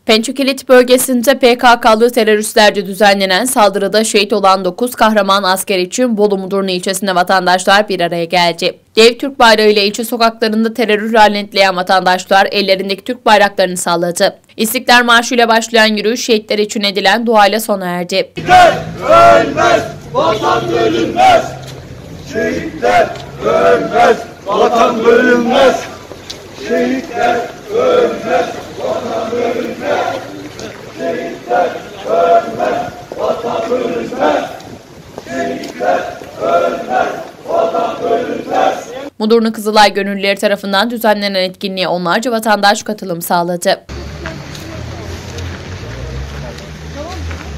Pençekilit bölgesinde PKK'lı teröristlerce düzenlenen saldırıda şehit olan 9 kahraman asker için Bolu Mudurnu ilçesinde vatandaşlar bir araya geldi. Dev Türk bayrağı ile ilçe sokaklarında terörü lanetleyen vatandaşlar ellerindeki Türk bayraklarını salladı. İstiklal Marşı ile başlayan yürüyüş şehitler için edilen duayla sona erdi. Şehitler ölmez, vatan bölünmez. Şehitler ölmez, vatan bölünmez. Şehitler ölmez, vatan bölünmez. Şehitler ölmez, vatan bölünmez. Şehitler ölmez, vatan bölünmez. Mudurnu Kızılay Gönüllüleri tarafından düzenlenen etkinliğe onlarca vatandaş katılım sağladı.